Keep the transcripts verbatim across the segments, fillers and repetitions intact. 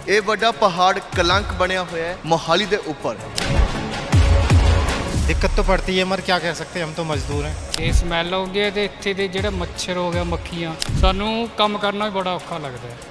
ਇਹ ਵੱਡਾ पहाड़ कलंक बनया हुआ है मोहाली के उपर। दिक्कत तो पड़ती है मगर क्या कह सकते हैं, हम तो मजदूर हैं। ये स्मैल हो गया तो इत्थे दे जिहड़े मच्छर हो गया मक्खियां सानू काम करना भी बड़ा औखा लगता है।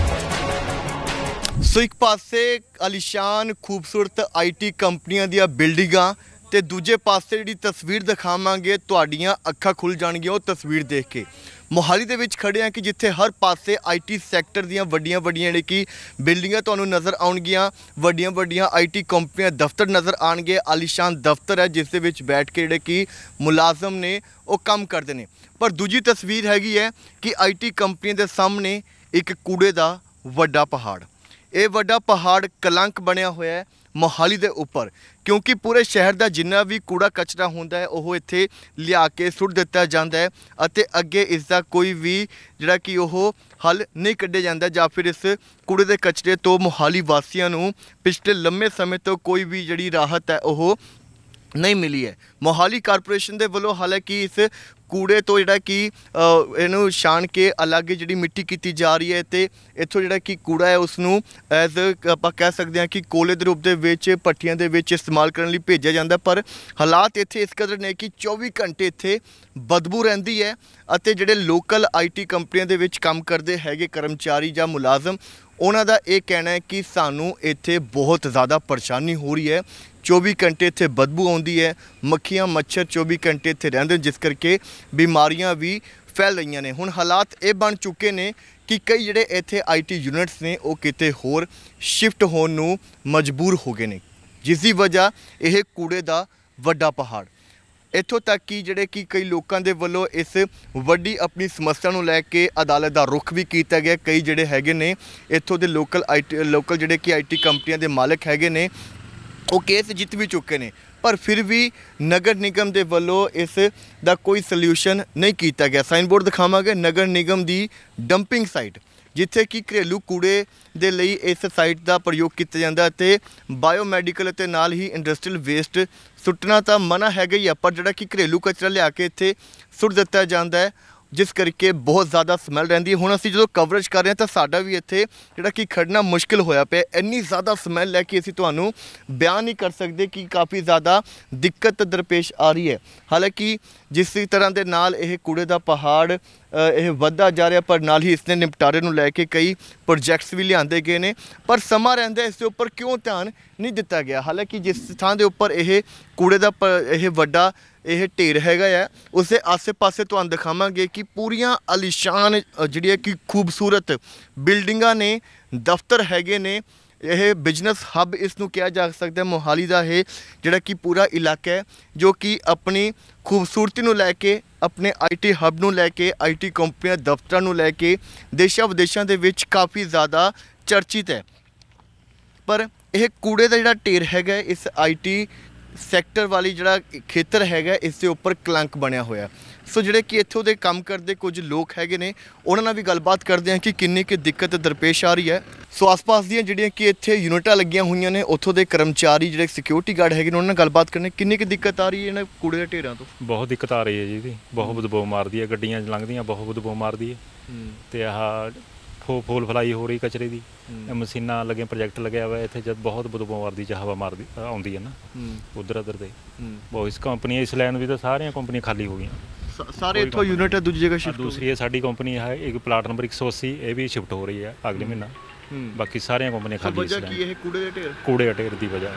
सो एक पासे आलीशान खूबसूरत आई टी कंपनियां दी बिल्डिंगां ते दूजे पासे जिहड़ी तस्वीर दिखावांगे तुहाडीआं अखां खुल जाणगीआं वो तस्वीर देख के। मोहाली दे विच खड़े हैं कि जिथे हर पासे आई टी सैक्टर दीआं वड्डियां वड्डियां जिहड़ी कि बिल्डिंगां तुहानूं नज़र आउणगीआं, वड्डियां वड्डियां आई टी कंपनियां दफ्तर नज़र आउणगे। आलीशान दफ्तर है जिस दे विच बैठ के जिहड़े कि मुलाजम ने वो काम करदे ने। पर दूजी तस्वीर हैगी है कि आई टी कंपनियां दे सामने एक कूड़े दा वड्डा पहाड़। ये वड्डा पहाड़ कलंक बनया हुआ है मोहाली के उपर, क्योंकि पूरे शहर का जिन्ना भी कूड़ा कचरा होंदा है वो इत्थे लिया के सुट दिता जाता है अते अगे इसका कोई भी जिहड़ा कि वो हल नहीं कढ़िया जाता, जां फिर इस कूड़े के कचरे तो मोहाली वासियों नूं पिछले लंबे समय तो कोई भी जिहड़ी राहत है वो नहीं मिली है। मोहाली कारपोरेशन के वलों हालांकि इस कूड़े तो जिहड़ा कि इहनूं छाण के अलग जिहड़ी मिट्टी की जा रही है, तो इत्थों जिहड़ा कि कूड़ा है उसनूं एज आपां कह सकते हैं कि कोले के रूप दे विच भट्ठियां दे विच इस्तेमाल करने लई भेजा जाता। पर हालात इत्थे इस कदर ने कि चौबी घंटे इत्थे बदबू रहिंदी है अते जिहड़े लोकल आई टी कंपनियां दे विच काम करदे हैगे कर्मचारी जां मुलाजम उन्हां दा इह कहना है कि सानूं इत्थे बहुत ज़्यादा परेशानी हो रही है। चौबी घंटे इत्थे बदबू आउंदी है, मक्खियां मच्छर चौबी घंटे इत्थे रहिंदे जिस करके बीमारियां भी फैल रही ने। हुण हालात ये बन चुके ने कि कई जिहड़े इत्थे आई टी यूनिट्स ने वो किते होर शिफ्ट होण नूं मजबूर हो गए ने, जिसकी वजह यह कूड़े का वड्डा पहाड़। इत्थों तक कि जिहड़े कि कई लोगों के वलों इस वड्डी अपनी समस्या नूं लैके अदालत का रुख भी किया गया। कई जिहड़े हैगे ने इत्थों के लोकल आई टी लोकल जिहड़े कि आई टी कंपनियां के मालिक हैगे ने वो केस जित भी चुके हैं, पर फिर भी नगर निगम के वलों इस दा कोई सल्यूशन नहीं किया गया। साइन बोर्ड दिखावांगे नगर निगम की डंपिंग साइट जिथे कि घरेलू कूड़े दे लई इस साइट का प्रयोग किया जाता है, तो बायोमैडिकल ते नाल ही इंडस्ट्रीयल वेस्ट सुट्टना तो मना है ही है, पर जिहड़ा कि घरेलू कचरा लिया के इत्थे सुट दिता जाता है जिस करके बहुत ज़्यादा समैल रहिंदी है। हुण असीं जदों कवरेज कर रहे हैं तो साडा भी इत्थे जिहड़ा कि खड़ना मुश्किल होया पिया, इन्नी ज़्यादा समैल है कि असीं तुहानूं बयान नहीं कर सकते कि काफ़ी ज़्यादा दिक्कत दरपेश आ रही है। हालांकि जिस तरह के नाल यह कूड़े का पहाड़ यह वधदा जा रहा, पर नाल ही इसने निपटारे नूं लैके कई प्रोजैक्ट्स भी लिआंदे गए ने, पर समा रहिंदा इस दे उपर क्यों ध्यान नहीं दिता गया। हालांकि जिस थां दे उपर यह कूड़े का यह वड्डा यह ढेर हैगा है उसके आसे पासे तुहानूं दिखावांगे कि पूरियां आलीशान जिहड़ियां कि खूबसूरत बिल्डिंगां ने, दफ्तर हैगे ने। यह बिजनस हब इसनूं कहा जा सकता है मोहाली का है जिहड़ा कि पूरा इलाका है जो कि अपनी खूबसूरती नूं लैके अपने आई टी हब नूं लैके आई टी कंपनियां दफ्तरां नूं लैके देशां विदेशां दे विच काफ़ी ज़्यादा चर्चित है। पर यह कूड़े का जिहड़ा ढेर हैगा इस आई टी सैक्टर वाली जिहड़ा खेतर हैगा इसके उपर कलंक बनया होया। सो जिहड़े कि इत्थों दे काम करते कुछ लोग हैगे ने उन्हां नाल भी गलबात करते हैं कि किन्नी कि दिक्कत दरपेश आ रही है। सो आस पास दियां जिहड़ियां कि इत्थे यूनिटां लगियां होईयां ने उत्थों दे कर्मचारी जिहड़े सिक्योरिटी गार्ड हैगे ने उन्हां नाल गलबात करने किन्नी कि दिक्कत आ रही है इन्हां कूड़े दे ढेरां तो। बहुत दिक्कत आ रही है जी, बहुत बदबू मारदी है, गड्डियां लंघदियां बहुत बदबू मारदी है ते आह फो फूल फलाई हो रही कचरे की मशीनां लगे प्रोजैक्ट लगे हुआ इतने जब बहुत बदबू मारदी च हवा मारदी आउंदी है ना उधर उधर से बहुत इस कंपनी इस लैन भी तो सारियां कंपनियां खाली हो गई सारे इत्थों यूनिट है दूसरी जगह शिफ्ट। दूसरी है साडी कंपनी है एक प्लाट नंबर एक सौ अस्सी ये भी शिफ्ट हो रही है अगले महीना, बाकी सारियां कंपनियां खाली वजह की है कूड़े दे ढेर कूड़े दे ढेर की वजह।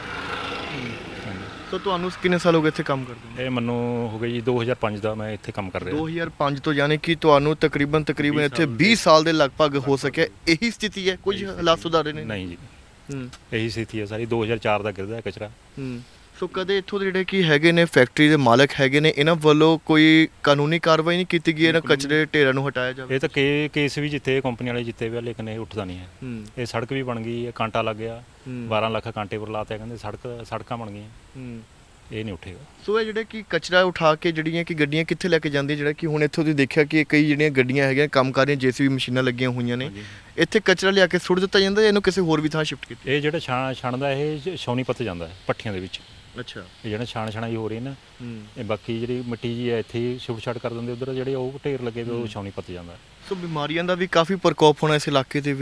तो तुहानूं कितने साल हो गए इत्थे काम करदे? ये मैनूं हो गई जी दो हज़ार पाँच का मैं इत्थे काम कर रहा। दो हज़ार पाँच तो यानी कि तुहानूं तकरीबन तकरीबन इत्थे बीस साल के लगभग हो सके यही स्थिति है, कुछ हालात सुधारे ने नहीं जी? यही स्थिति है सारी। दो हज़ार चार का गिरदा है कचरा। सो कदे इत्थों दे जिहड़े कि हैगे ने फैक्ट्री के मालक हैगे ने इन्हां वल्लों कोई कानूनी कार्रवाई नहीं की गई इन्हां कचरे ढेरां नूं हटाया जाए? ये तो के केस भी जिते कंपनी वाले जिते हुए लेकिन ये उठता नहीं है। ये सड़क भी बन गई है, कांटा लग गया, बारह लाख कांटे पर लाते कहते सड़क सड़कां बन गई, ये नहीं उठेगा। सो ये जिहड़े कि कचरा उठा के जिहड़ियां कि गड्डियां कित्थे लैके जांदी जिहड़ा कि हुण इत्थों तुसीं देखिया कि कई जिहड़ियां गड्डियां हैगीआं काम कर रहीआं जेसीबी मशीनां लगियां होईआं ने, इत्थे कचरा लिया के सुट दित्ता जांदा इहनूं किसी होर भी थां शिफ्ट कीता? ये जिहड़ा छाण छाणदा ये सोनीपत जांदा है भट्ठियां दे विच। अच्छा ये जिहड़ा छाण छाणाई हो रही ना ये बाकी जिहड़ी मिट्टी जी है इत्थे छुट छाट कर दिंदे उधर जिहड़े ओह ढेर लगे वो सोनीपत जांदा। सो बीमारियां दा भी काफ़ी प्रकोप होना इस इलाके दे विच?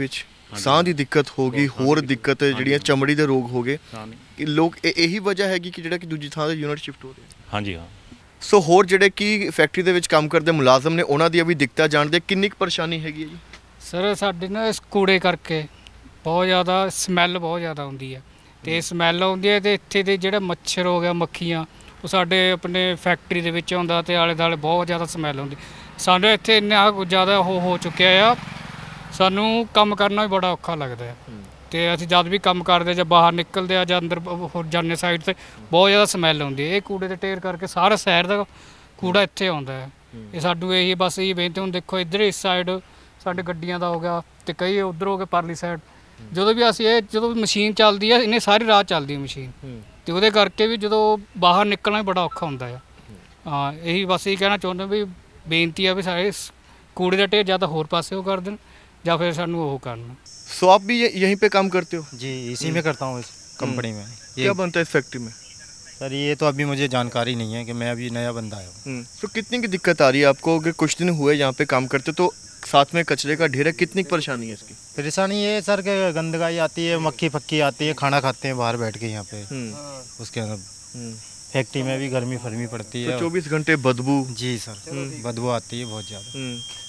ਸਾਹ ਦੀ ਦਿੱਕਤ ਹੋ ਗਈ, ਹੋਰ ਦਿੱਕਤ ਜਿਹੜੀਆਂ ਚਮੜੀ ਦੇ ਰੋਗ ਹੋ ਗਏ, ਹਾਂ ਨਹੀਂ। ਕਿ ਲੋਕ ਇਹ- ਇਹੀ ਵਜ੍ਹਾ ਹੈਗੀ ਕਿ ਜਿਹੜਾ ਕਿ ਦੂਜੀ ਥਾਂ ਤੇ ਯੂਨਿਟ ਸ਼ਿਫਟ ਹੋ ਰਿਹਾ। ਹਾਂਜੀ ਹਾਂ। ਸੋ ਹੋਰ ਜਿਹੜੇ ਕਿ ਫੈਕਟਰੀ ਦੇ ਵਿੱਚ ਕੰਮ ਕਰਦੇ ਮੁਲਾਜ਼ਮ ਨੇ ਉਹਨਾਂ ਦੀਆਂ ਵੀ ਦਿੱਕਤਾਂ ਜਾਣਦੇ, ਕਿੰਨੀ ਕੁ ਪਰੇਸ਼ਾਨੀ ਹੈਗੀ ਹੈ ਜੀ? ਸਰ ਸਾਡੇ ਨਾ ਇਸ ਕੂੜੇ ਕਰਕੇ ਬਹੁਤ ਜ਼ਿਆਦਾ ਸਮੈਲ ਬਹੁਤ ਜ਼ਿਆਦਾ ਆਉਂਦੀ ਹੈ, ਤੇ ਸਮੈਲ ਆਉਂਦੀ ਹੈ ਤੇ ਇੱਥੇ ਦੇ ਜਿਹੜਾ ਮੱਛਰ ਹੋ ਗਿਆ, ਮੱਖੀਆਂ, ਉਹ ਸਾਡੇ ਆਪਣੇ ਫੈਕਟਰੀ ਦੇ ਵਿੱਚ ਆਉਂਦਾ ਤੇ ਆਲੇ ਦੁਆਲੇ ਬਹੁਤ ਜ਼ਿਆਦਾ ਸਮੈਲ ਆਉਂਦੀ। ਸਾਨੂੰ ਇੱਥੇ ਇੰਨਾ ਕੁ ਜ਼ਿਆਦਾ ਉਹ ਹੋ ਚੁੱਕਿਆ ਆ, ਸਾਨੂੰ ਕੰਮ ਕਰਨਾ ਵੀ ਬੜਾ ਔਖਾ ਲੱਗਦਾ ਹੈ। ਤੇ ਅਸੀਂ ਜਦ ਵੀ ਕੰਮ ਕਰਦੇ ਜਾਂ ਬਾਹਰ ਨਿਕਲਦੇ ਆ ਜਾਂ ਅੰਦਰ ਹੋਰ ਜਾਂਦੇ ਸਾਈਡ ਤੇ ਬਹੁਤ ਜ਼ਿਆਦਾ ਸਮੈਲ ਆਉਂਦੀ ਹੈ। ਇਹ ਕੂੜੇ ਦੇ ਢੇਰ ਕਰਕੇ ਸਾਰਾ ਸ਼ਹਿਰ ਦਾ ਕੂੜਾ ਇੱਥੇ ਆਉਂਦਾ ਹੈ। ਇਹ ਸਾਨੂੰ ਇਹੀ ਬਸ ਇਹ ਬੇਨਤੀ, ਹੁਣ ਦੇਖੋ ਇੱਧਰ ਇਸ ਸਾਈਡ ਸਾਡੇ ਗੱਡੀਆਂ ਦਾ ਹੋ ਗਿਆ ਤੇ ਕਈ ਉੱਧਰ ਹੋ ਗਏ ਪਰਲੀ ਸਾਈਡ। ਜਦੋਂ ਵੀ ਅਸੀਂ ਇਹ ਜਦੋਂ ਮਸ਼ੀਨ ਚੱਲਦੀ ਹੈ, ਇਹਨੇ ਸਾਰੀ ਰਾਤ ਚੱਲਦੀ ਹੈ ਮਸ਼ੀਨ, ਤੇ ਉਹਦੇ ਕਰਕੇ ਵੀ ਜਦੋਂ ਬਾਹਰ ਨਿਕਲਣਾ ਵੀ ਬੜਾ ਔਖਾ ਹੁੰਦਾ ਆ। ਹਾਂ, ਇਹੀ ਬਸ ਇਹ ਕਹਿਣਾ ਚਾਹੁੰਦੇ ਵੀ ਬੇਨਤੀ ਆ ਵੀ ਸਾਰੇ ਕੂੜੇ ਦਾ ਢੇਰ ਜਾਂ ਤਾਂ ਹੋਰ ਪਾਸੇ ਉਹ ਕਰ ਦੇਣ ਜਾਂ ਫਿਰ ਸਾਨੂੰ ਉਹ ਕਰਨ। सो आप भी ये- यहीं पे काम करते हो? जी इसी में करता हूँ, इस कंपनी में। ये क्या बनता है इस फैक्ट्री में? सर ये तो अभी मुझे जानकारी नहीं है कि मैं अभी नया बंदा आया हूँ। तो कितनी की दिक्कत आ रही है आपको कि कुछ दिन हुए यहाँ पे काम करते, तो साथ में कचरे का ढेर है, कितनी परेशानी है इसकी? परेशानी ये है सर कि गंदगाई आती है, मक्खी फक्की आती है, खाना खाते हैं बाहर बैठ के यहाँ पे, उसके अंदर फैक्ट्री में भी गर्मी फर्मी पड़ती है। तो चौबीस घंटे बदबू। जी सर, बदबू आती है बहुत ज़्यादा।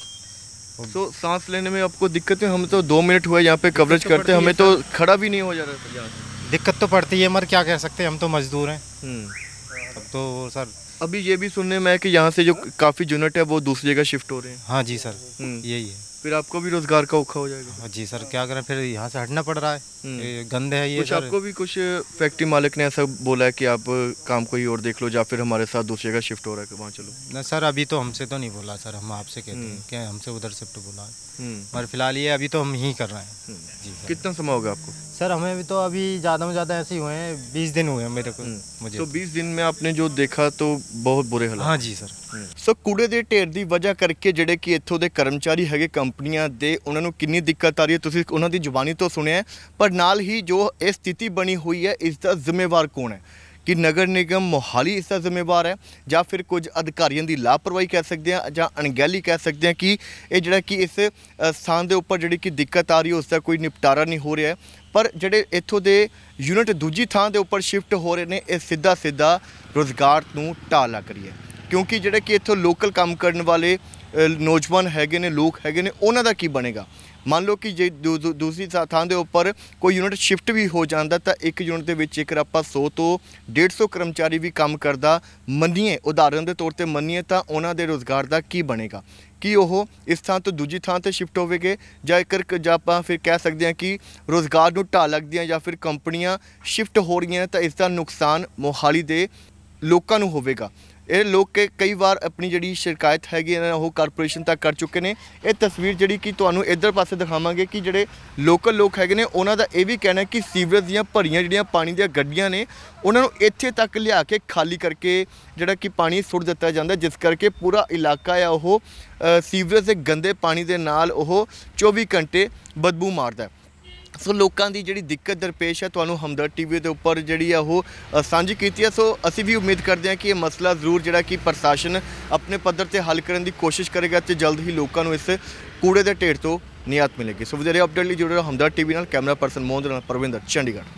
तो सांस लेने में आपको दिक्कत है? हम तो दो मिनट हुए यहाँ पे कवरेज करते, हमें तो खड़ा भी नहीं हो जा रहा था। दिक्कत तो पड़ती है मगर क्या कह सकते हैं, हम तो मजदूर हैं। अब तो सर अभी ये भी सुनने में है कि यहाँ से जो काफ़ी यूनिट है वो दूसरी जगह शिफ्ट हो रहे हैं। हाँ जी सर, यही है। फिर आपको भी रोजगार का औखा हो जाएगा। हाँ जी सर, क्या करें फिर यहाँ से हटना पड़ रहा है, ये गंद है ये कुछ सर। आपको भी कुछ फैक्ट्री मालिक ने ऐसा बोला है कि आप काम कोई और देख लो या फिर हमारे साथ दूसरी जगह शिफ्ट हो रहा है कि वहाँ चलो? ना सर, अभी तो हमसे तो नहीं बोला सर, हम आपसे कहते हैं कि हमसे उधर शिफ्ट बोला है, मगर फिलहाल ये अभी तो हम यहीं कर रहे हैं। जी सर। कितना समय होगा आपको? सर हमें भी तो अभी ज़्यादा में ज़्यादा ऐसे ही हुए हैं, बीस दिन हुए हैं मेरे को, मुझे। तो बीस दिन में आपने जो देखा तो बहुत बुरे हालात। हाँ जी सर। ਸੋ ਕੂੜੇ ਦੇ ਢੇਰ ਦੀ ਵਜ੍ਹਾ ਕਰਕੇ ਜਿਹੜੇ ਕਿ ਇੱਥੋਂ ਦੇ ਕਰਮਚਾਰੀ ਹੈਗੇ ਕੰਪਨੀਆਂ ਦੇ, ਉਹਨਾਂ ਨੂੰ ਕਿੰਨੀ ਦਿੱਕਤ ਆ ਰਹੀ ਹੈ ਤੁਸੀਂ ਉਹਨਾਂ ਦੀ ਜ਼ੁਬਾਨੀ ਤੋਂ ਸੁਣਿਆ ਹੈ। ਪਰ ਨਾਲ ਹੀ ਜੋ ਇਹ ਸਥਿਤੀ ਬਣੀ ਹੋਈ ਹੈ, ਇਸ ਦਾ ਜ਼ਿੰਮੇਵਾਰ ਕੌਣ ਹੈ? ਕਿ ਨਗਰ ਨਿਗਮ ਮੋਹਾਲੀ ਇਸ ਦਾ ਜ਼ਿੰਮੇਵਾਰ ਹੈ ਜਾਂ ਫਿਰ ਕੁਝ ਅਧਿਕਾਰੀਆਂ ਦੀ ਲਾਪਰਵਾਹੀ ਕਹਿ ਸਕਦੇ ਹਾਂ ਜਾਂ ਅਣਗਹਿਲੀ ਕਹਿ ਸਕਦੇ ਹਾਂ ਕਿ ਇਹ ਜਿਹੜਾ ਕਿ ਇਸ ਅ, ਸਥਾਨ ਦੇ ਉੱਪਰ ਜਿਹੜੀ ਕਿ ਦਿੱਕਤ ਆ ਰਹੀ ਹੈ ਉਸ ਦਾ ਕੋਈ ਨਿਪਟਾਰਾ ਨਹੀਂ ਹੋ ਰਿਹਾ ਹੈ। ਪਰ ਜਿਹੜੇ ਇੱਥੋਂ ਦੇ ਯੂਨਿਟ ਦੂਜੀ ਥਾਂ ਦੇ ਉੱਪਰ ਸ਼ਿਫਟ ਹੋ ਰਹੇ ਨੇ, ਇਹ ਸਿੱਧਾ ਸਿੱਧਾ ਰੁਜ਼ਗਾਰ ਨੂੰ ਢਾਹ ਲੱਗ ਰਹੀ ਹੈ। ਕਿਉਂਕਿ ਜਿਹੜੇ ਕਿ ਇੱਥੋਂ ਲੋਕਲ ਕੰਮ ਕਰਨ ਵਾਲੇ ਅ, ਨੌਜਵਾਨ ਹੈਗੇ ਨੇ, ਲੋਕ ਹੈਗੇ ਨੇ, ਉਹਨਾਂ ਦਾ ਕੀ ਬਣੇਗਾ? ਮੰਨ ਲਓ ਕਿ ਜੇ ਦੂ- ਦੂ- ਦੂਸਰੀ ਥਾਂ ਥਾਂ ਦੇ ਉੱਪਰ ਕੋਈ ਯੂਨਿਟ ਸ਼ਿਫਟ ਵੀ ਹੋ ਜਾਂਦਾ ਤਾਂ ਇੱਕ ਯੂਨਿਟ ਦੇ ਵਿੱਚ ਜੇਕਰ ਆਪਾਂ ਸੌ ਤੋਂ ਡੇਢ ਸੌ ਕਰਮਚਾਰੀ ਵੀ ਕੰਮ ਕਰਦਾ ਮੰਨੀਏ, ਉਦਾਹਰਨ ਦੇ ਤੌਰ ਤੇ ਮੰਨੀਏ, ਤਾਂ ਉਹਨਾਂ ਦੇ ਰੁਜ਼ਗਾਰ ਦਾ ਕੀ ਬਣੇਗਾ? ਕਿ ਉਹ ਇਸ ਥਾਂ ਤੋਂ ਦੂਜੀ ਥਾਂ ਤੇ ਸ਼ਿਫਟ ਹੋਵੇਗੇ ਜਾਂ ਇੱਕ ਜਾਂ ਆਪਾਂ ਫਿਰ ਕਹਿ ਸਕਦੇ ਹਾਂ ਕਿ ਰੁਜ਼ਗਾਰ ਨੂੰ ਢਾਹ ਲੱਗਦੀਆਂ ਜਾਂ ਫਿਰ ਕੰਪਨੀਆਂ ਸ਼ਿਫਟ ਹੋ ਰਹੀਆਂ ਤਾਂ ਇਸ ਦਾ ਨੁਕਸਾਨ ਮੋਹਾਲੀ ਦੇ ਲੋਕਾਂ ਨੂੰ ਹੋਵੇਗਾ। ਇਹ ਲੋਕ ਕਿ ਕਈ ਵਾਰ ਆਪਣੀ ਜਿਹੜੀ ਸ਼ਿਕਾਇਤ ਹੈਗੀ ਹੈ ਉਹ ਕਾਰਪੋਰੇਸ਼ਨ ਤੱਕ ਕਰ ਚੁੱਕੇ ਨੇ। ਇਹ ਤਸਵੀਰ ਜਿਹੜੀ ਕਿ ਤੁਹਾਨੂੰ ਇੱਧਰ ਪਾਸੇ ਦਿਖਾਵਾਂਗੇ ਕਿ ਜਿਹੜੇ ਲੋਕਲ ਲੋਕ ਹੈਗੇ ਨੇ ਉਹਨਾਂ ਦਾ ਇਹ ਵੀ ਕਹਿਣਾ ਕਿ ਸੀਵਰੇਜ ਦੀਆਂ ਭਰੀਆਂ ਜਿਹੜੀਆਂ ਪਾਣੀ ਦੀਆਂ ਗੱਡੀਆਂ ਨੇ ਉਹਨਾਂ ਨੂੰ ਇੱਥੇ ਤੱਕ ਲਿਆ ਕੇ ਖਾਲੀ ਕਰਕੇ ਜਿਹੜਾ ਕਿ ਪਾਣੀ ਸੁੱਟ ਦਿੱਤਾ ਜਾਂਦਾ, ਜਿਸ ਕਰਕੇ ਪੂਰਾ ਇਲਾਕਾ ਆ ਉਹ ਸੀਵਰੇਜ ਦੇ ਗੰਦੇ ਪਾਣੀ ਦੇ ਨਾਲ ਉਹ ਚੌਵੀ ਘੰਟੇ ਬਦਬੂ ਮਾਰਦਾ। ਸੋ ਲੋਕਾਂ ਦੀ ਜਿਹੜੀ ਦਿੱਕਤ ਦਰਪੇਸ਼ ਹੈ ਤੁਹਾਨੂੰ ਹਮਦਰਦ ਟੀਵੀ ਦੇ ਉੱਪਰ ਜਿਹੜੀ ਆ ਉਹ ਅ, ਸਾਂਝੀ ਕੀਤੀ ਹੈ। ਸੋ ਅਸੀਂ ਵੀ ਉਮੀਦ ਕਰਦੇ ਹਾਂ ਕਿ ਇਹ ਮਸਲਾ ਜ਼ਰੂਰ ਜਿਹੜਾ ਕਿ ਪ੍ਰਸ਼ਾਸਨ ਆਪਣੇ ਪੱਧਰ ਤੇ ਹੱਲ ਕਰਨ ਦੀ ਕੋਸ਼ਿਸ਼ ਕਰੇਗਾ ਤੇ ਜਲਦ ਹੀ ਲੋਕਾਂ ਨੂੰ ਇਸ ਕੂੜੇ ਦੇ ਢੇਰ ਤੋਂ ਨਿਆਤ ਮਿਲੇਗੀ। ਸੋ ਵਧੇਰੇ ਅਪਡੇਟ ਲਈ ਜੁੜੇ ਰਹੋ ਹਮਦਰਦ ਟੀਵੀ ਨਾਲ। ਕੈਮਰਾ ਪਰਸਨ ਮੋਹਨ ਦੇ ਨਾਲ ਪਰਵਿੰਦਰ, ਚੰਡੀਗੜ੍ਹ।